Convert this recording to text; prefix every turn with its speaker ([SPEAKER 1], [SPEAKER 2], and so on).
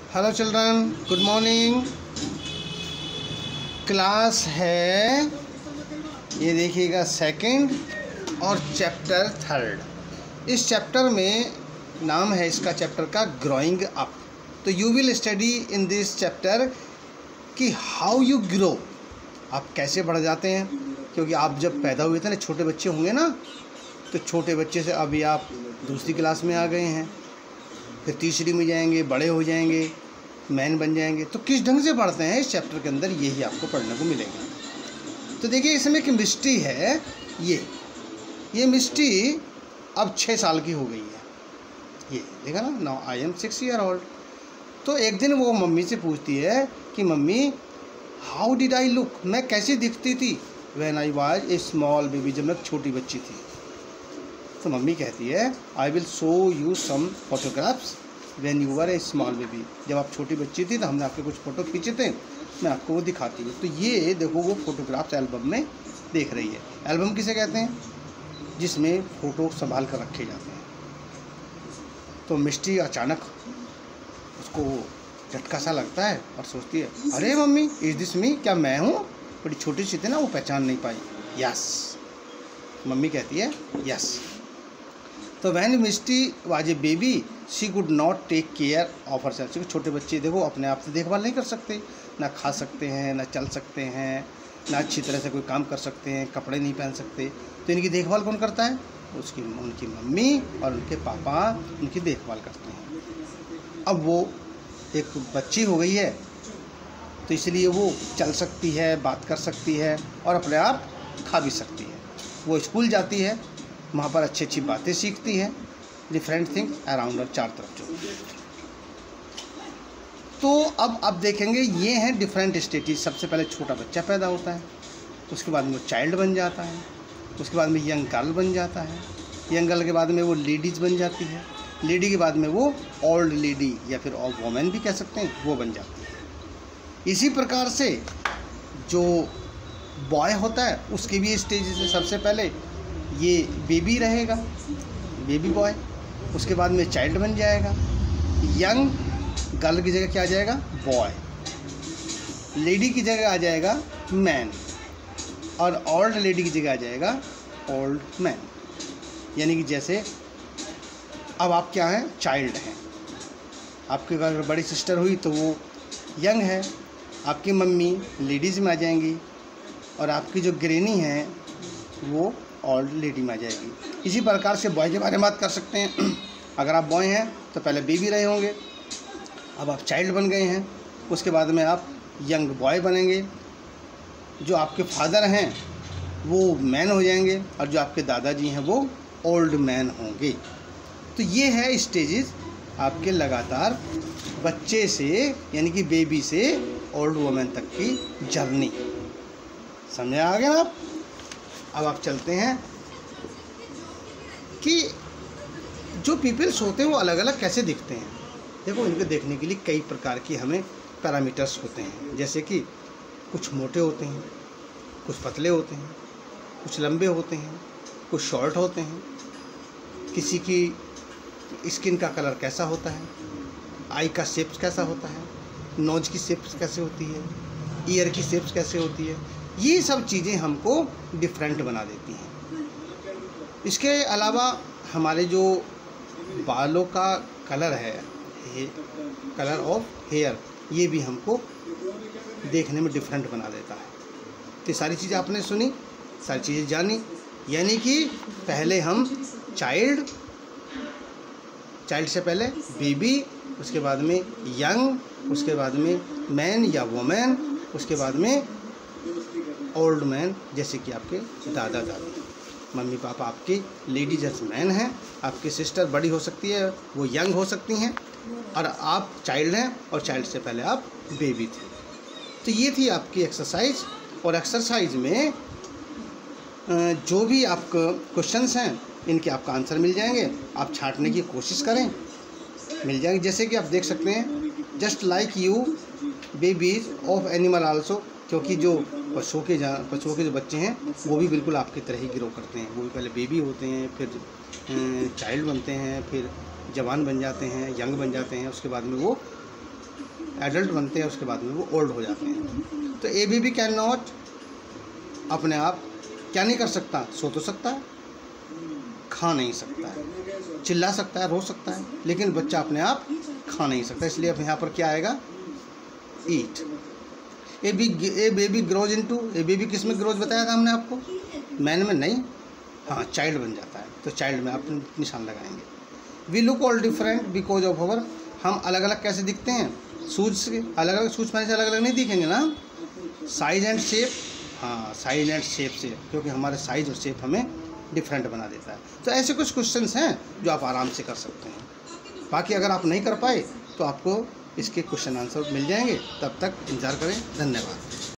[SPEAKER 1] Hello children, good morning. Class है, ये देखिएगा, सेकंड और चैप्टर थर्ड। इस चैप्टर में नाम है इसका चैप्टर का ग्रोइंग अप। तो you will study in this chapter कि हाउ यू ग्रो, आप कैसे बढ़ जाते हैं। क्योंकि आप जब पैदा हुए थे ना, छोटे बच्चे होंगे ना, तो छोटे बच्चे से अभी आप दूसरी क्लास में आ गए हैं, फिर तीसरी में जाएंगे, बड़े हो जाएंगे, मैन बन जाएंगे। तो किस ढंग से पढ़ते हैं, इस चैप्टर के अंदर यही आपको पढ़ने को मिलेगा। तो देखिए, इसमें एक मिस्टी है, ये मिस्टी अब 6 साल की हो गई है। ये देखा ना, now I am 6 year old. तो एक दिन वो मम्मी से पूछती है कि mummy, how did I look, मैं कैसी दिखती थी when I was a small baby, जब मैं छोटी बच्ची थी। तो मम्मी कहती है, I will show you some photographs when you were a small baby. जब आप छोटी बच्ची थी तो हमने आपके कुछ फ़ोटो खींचे थे, मैं आपको वो दिखाती हूँ। तो ये देखो, वो फोटोग्राफ्स एल्बम में देख रही है। एल्बम किसे कहते हैं? जिसमें फ़ोटो संभाल कर रखे जाते हैं। तो मिस्टी अचानक उसको झटका सा लगता है और सोचती है, अरे मम्मी, इज दिस मी, क्या मैं हूँ? बड़ी छोटी सी थी ना, वो पहचान नहीं पाई। यस, मम्मी कहती है यस। तो when Misty was a baby she could not take care of her self. छोटे बच्चे देखो अपने आप से देखभाल नहीं कर सकते, ना खा सकते हैं, ना चल सकते हैं, ना अच्छी तरह से कोई काम कर सकते हैं, कपड़े नहीं पहन सकते। तो इनकी देखभाल कौन करता है? उनकी मम्मी और उनके पापा उनकी देखभाल करते हैं। अब वो एक बच्ची हो गई है, तो इसलिए वो चल सकती है, बात कर सकती है और अपने आप खा भी सकती है। वो स्कूल जाती है, वहाँ पर अच्छी अच्छी बातें सीखती है, डिफरेंट थिंग्स अराउंड और चार तरफ जो। तो अब आप देखेंगे, ये हैं डिफरेंट स्टेजेस। सबसे पहले छोटा बच्चा पैदा होता है, उसके बाद में वो चाइल्ड बन जाता है, उसके बाद में यंग गर्ल बन जाता है, यंग गर्ल के बाद में वो लेडीज़ बन जाती है, लेडी के बाद में वो ओल्ड लेडी या फिर वोमेन भी कह सकते हैं, वो बन जाती है। इसी प्रकार से जो बॉय होता है उसके भी स्टेजेस है। सबसे पहले ये बेबी रहेगा, बेबी बॉय, उसके बाद में चाइल्ड बन जाएगा, यंग गर्ल की जगह क्या आ जाएगा? बॉय, लेडी की जगह आ जाएगा मैन, और ओल्ड लेडी की जगह आ जाएगा ओल्ड मैन। यानी कि जैसे अब आप क्या हैं? चाइल्ड हैं। आपके अगर बड़ी सिस्टर हुई तो वो यंग है, आपकी मम्मी लेडीज़ में आ जाएंगी, और आपकी जो ग्रैनी है वो ओल्ड लेडी में आ जाएगी। इसी प्रकार से बॉय के बारे में बात कर सकते हैं। अगर आप बॉय हैं तो पहले बेबी रहे होंगे, अब आप चाइल्ड बन गए हैं, उसके बाद में आप यंग बॉय बनेंगे, जो आपके फादर हैं वो मैन हो जाएंगे, और जो आपके दादाजी हैं वो ओल्ड मैन होंगे। तो ये है स्टेजेस आपके लगातार बच्चे से, यानी कि बेबी से ओल्ड वुमेन तक की जर्नी। समझ आ गया ना आप? अब आप चलते हैं कि जो पीपल्स होते हैं वो अलग अलग कैसे दिखते हैं। देखो, इनको देखने के लिए कई प्रकार की हमें पैरामीटर्स होते हैं। जैसे कि कुछ मोटे होते हैं, कुछ पतले होते हैं, कुछ लंबे होते हैं, कुछ शॉर्ट होते हैं, किसी की स्किन का कलर कैसा होता है, आई का शेप कैसा होता है, नोज की शेप कैसे होती है, ईयर की शेप कैसे होती है। ये सब चीज़ें हमको डिफरेंट बना देती हैं। इसके अलावा हमारे जो बालों का कलर है, कलर ऑफ हेयर, ये भी हमको देखने में डिफरेंट बना देता है। तो सारी चीज़ें आपने सुनी, सारी चीज़ें जानी। यानी कि पहले हम चाइल्ड से पहले बेबी, उसके बाद में यंग, उसके बाद में मैन या वुमेन, उसके बाद में ओल्ड मैन, जैसे कि आपके दादा दादी। मम्मी पापा आपके लेडीज एज मैन हैं, आपकी सिस्टर बड़ी हो सकती है, वो यंग हो सकती हैं, और आप चाइल्ड हैं, और चाइल्ड से पहले आप बेबी थे। तो ये थी आपकी एक्सरसाइज। और एक्सरसाइज में जो भी आपको क्वेश्चंस हैं, इनके आपका आंसर मिल जाएंगे। आप छांटने की कोशिश करें, मिल जाएंगे। जैसे कि आप देख सकते हैं, just like you babies of animal also, क्योंकि जो पशुओं के जो बच्चे हैं वो भी बिल्कुल आपकी तरह ही ग्रो करते हैं। वो भी पहले बेबी होते हैं, फिर चाइल्ड बनते हैं, फिर जवान बन जाते हैं, यंग बन जाते हैं, उसके बाद में वो एडल्ट बनते हैं उसके बाद में वो ओल्ड हो जाते हैं। तो ए बेबी कैन नॉट, अपने आप क्या नहीं कर सकता, सो तो सकता है, खा नहीं सकता है, चिल्ला सकता है, रो सकता है, लेकिन बच्चा अपने आप खा नहीं सकता। इसलिए अब यहाँ पर क्या आएगा, it. A baby grows into, a baby किस में ग्रोज बताया था हमने आपको, मैन में नहीं, हाँ चाइल्ड बन जाता है, तो चाइल्ड में आप निशान लगाएंगे। We look all different because of our, हम अलग अलग कैसे दिखते हैं, शूज से अलग अलग, शूज पहनने से अलग अलग नहीं दिखेंगे ना, साइज एंड शेप, हाँ साइज एंड शेप से, क्योंकि हमारे साइज और शेप हमें डिफरेंट बना देता है। तो ऐसे कुछ क्वेश्चंस हैं जो आप आराम से कर सकते हैं। बाकी अगर आप नहीं कर पाए तो आपको इसके क्वेश्चन आंसर मिल जाएंगे, तब तक इंतज़ार करें। धन्यवाद।